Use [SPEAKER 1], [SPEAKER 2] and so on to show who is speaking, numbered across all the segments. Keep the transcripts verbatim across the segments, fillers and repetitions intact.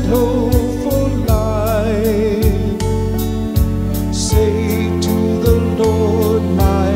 [SPEAKER 1] shadow for life. Say to the Lord, my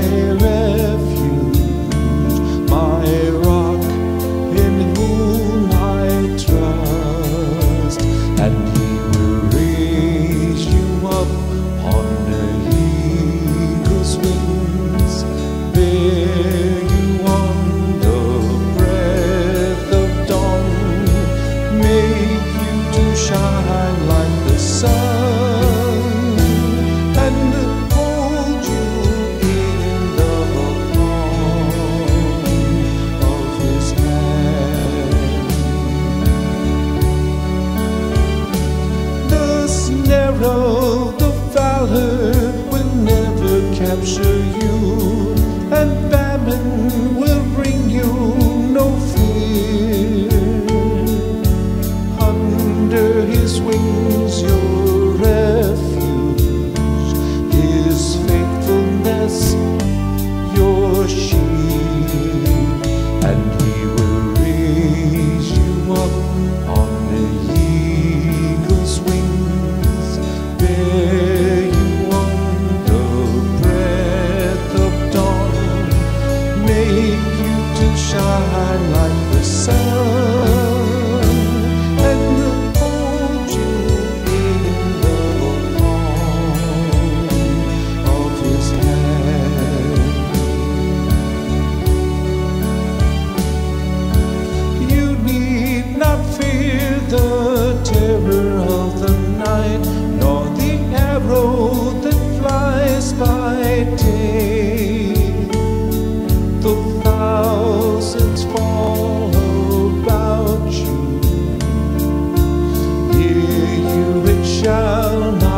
[SPEAKER 1] refuge, my rock in whom I trust, and He will raise you up on the eagle's wings, bear you on the breath of dawn, make you to shine like the sun, and hold you in the palm of His hand. The snare of the fowler will never capture you, and famine will bring you no fear. Under His wings your refuge, His faithfulness your shield, and He will raise you up on the eagle's wings, bear you on the breath of dawn, make you to shine like the sun, and hold you in the palm of His hand. You need not fear the terror of the night, nor the arrow that flies by day. Though thousands fall about you, near you it shall not